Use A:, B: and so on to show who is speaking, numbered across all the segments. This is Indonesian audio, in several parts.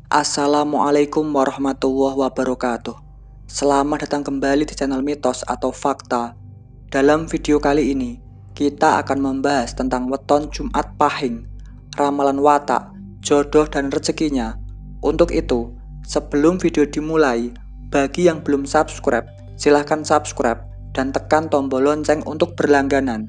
A: Assalamualaikum warahmatullahi wabarakatuh. Selamat datang kembali di channel Mitos atau Fakta. Dalam video kali ini, kita akan membahas tentang weton Jumat Pahing, ramalan watak, jodoh dan rezekinya. Untuk itu, sebelum video dimulai, bagi yang belum subscribe, silahkan subscribe dan tekan tombol lonceng untuk berlangganan.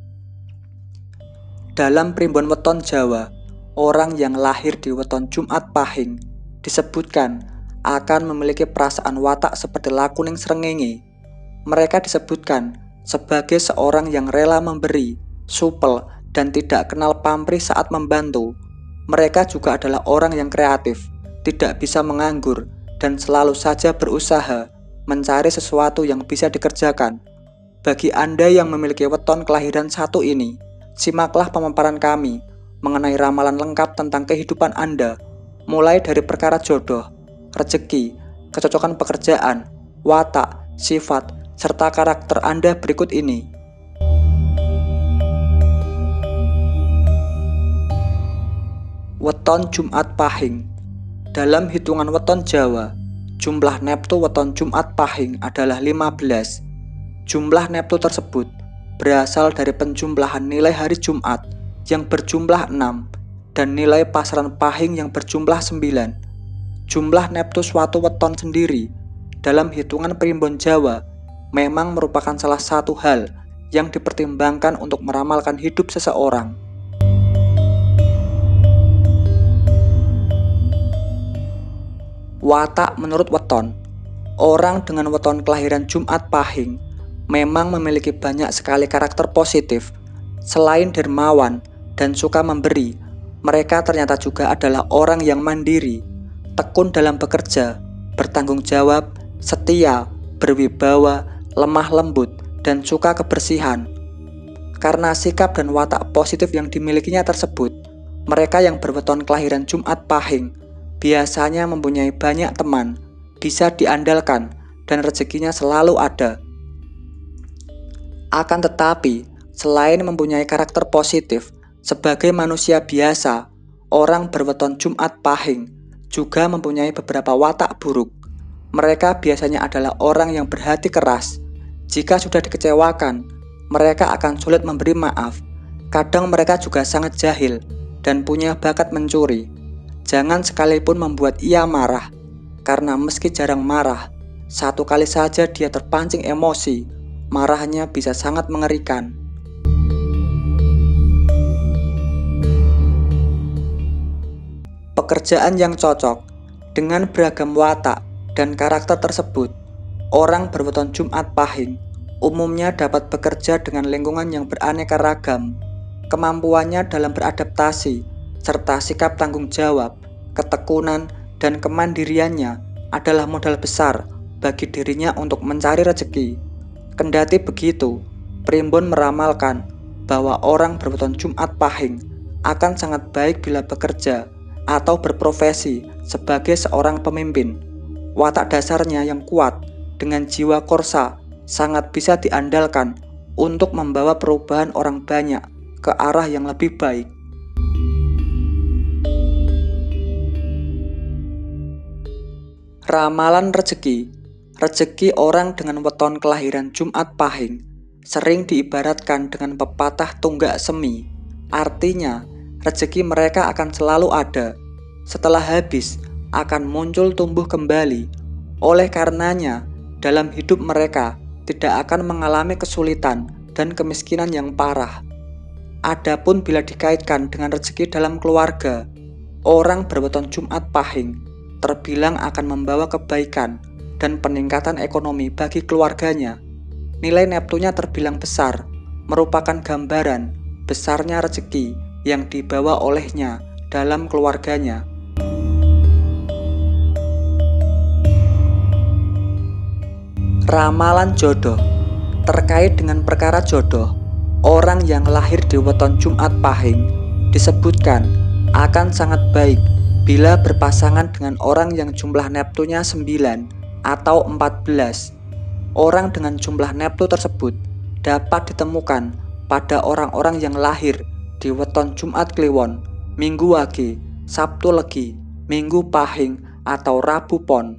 A: Dalam primbon weton Jawa, orang yang lahir di weton Jumat Pahing disebutkan akan memiliki perasaan watak seperti lakuning srengenge. Mereka disebutkan sebagai seorang yang rela memberi, supel, dan tidak kenal pamrih saat membantu. Mereka juga adalah orang yang kreatif, tidak bisa menganggur, dan selalu saja berusaha mencari sesuatu yang bisa dikerjakan. Bagi Anda yang memiliki weton kelahiran satu ini, simaklah pemaparan kami mengenai ramalan lengkap tentang kehidupan Anda, mulai dari perkara jodoh, rezeki, kecocokan pekerjaan, watak, sifat, serta karakter Anda berikut ini. Weton Jumat Pahing. Dalam hitungan weton Jawa, jumlah neptu weton Jumat Pahing adalah 15. Jumlah neptu tersebut berasal dari penjumlahan nilai hari Jumat yang berjumlah 6 dan nilai pasaran pahing yang berjumlah 9. Jumlah neptu suatu weton sendiri dalam hitungan primbon Jawa memang merupakan salah satu hal yang dipertimbangkan untuk meramalkan hidup seseorang. Watak menurut weton. Orang dengan weton kelahiran Jumat Pahing memang memiliki banyak sekali karakter positif. Selain dermawan dan suka memberi, mereka ternyata juga adalah orang yang mandiri, tekun dalam bekerja, bertanggung jawab, setia, berwibawa, lemah lembut, dan suka kebersihan. Karena sikap dan watak positif yang dimilikinya tersebut, mereka yang berweton kelahiran Jumat Pahing biasanya mempunyai banyak teman, bisa diandalkan, dan rezekinya selalu ada. Akan tetapi, selain mempunyai karakter positif, sebagai manusia biasa, orang berweton Jumat Pahing juga mempunyai beberapa watak buruk. Mereka biasanya adalah orang yang berhati keras. Jika sudah dikecewakan, mereka akan sulit memberi maaf. Kadang mereka juga sangat jahil dan punya bakat mencuri. Jangan sekalipun membuat ia marah, karena meski jarang marah, satu kali saja dia terpancing emosi, marahnya bisa sangat mengerikan. Pekerjaan yang cocok. Dengan beragam watak dan karakter tersebut, orang berweton Jumat Pahing umumnya dapat bekerja dengan lingkungan yang beraneka ragam. Kemampuannya dalam beradaptasi, serta sikap tanggung jawab, ketekunan, dan kemandiriannya adalah modal besar bagi dirinya untuk mencari rezeki. Kendati begitu, primbon meramalkan bahwa orang berweton Jumat Pahing akan sangat baik bila bekerja atau berprofesi sebagai seorang pemimpin. Watak dasarnya yang kuat dengan jiwa korsa sangat bisa diandalkan untuk membawa perubahan orang banyak ke arah yang lebih baik. Ramalan rezeki. Rezeki orang dengan weton kelahiran Jumat Pahing sering diibaratkan dengan pepatah tunggak semi. Artinya, rezeki mereka akan selalu ada. Setelah habis, akan muncul tumbuh kembali. Oleh karenanya, dalam hidup mereka tidak akan mengalami kesulitan dan kemiskinan yang parah. Adapun bila dikaitkan dengan rezeki dalam keluarga, orang berweton Jumat Pahing terbilang akan membawa kebaikan dan peningkatan ekonomi bagi keluarganya. Nilai neptunya terbilang besar, merupakan gambaran besarnya rezeki yang dibawa olehnya dalam keluarganya. Ramalan jodoh. Terkait dengan perkara jodoh, orang yang lahir di weton Jumat Pahing disebutkan akan sangat baik bila berpasangan dengan orang yang jumlah neptunya 9 atau 14. Orang dengan jumlah neptu tersebut dapat ditemukan pada orang-orang yang lahir di weton Jumat Kliwon, Minggu Wage, Sabtu Legi, Minggu Pahing atau Rabu Pon.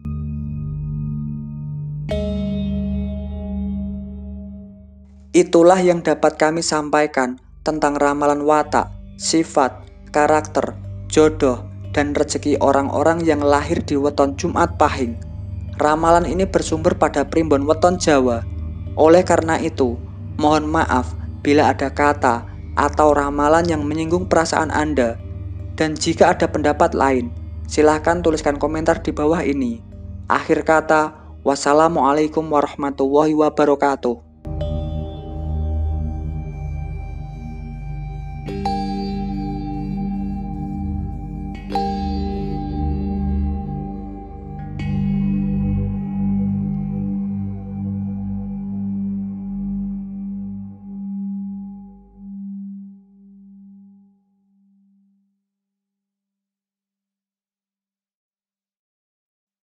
A: Itulah yang dapat kami sampaikan tentang ramalan watak, sifat, karakter, jodoh, dan rezeki orang-orang yang lahir di weton Jumat Pahing. Ramalan ini bersumber pada primbon weton Jawa. Oleh karena itu, mohon maaf bila ada kata atau ramalan yang menyinggung perasaan Anda. Dan jika ada pendapat lain, silahkan tuliskan komentar di bawah ini. Akhir kata, wassalamualaikum warahmatullahi wabarakatuh.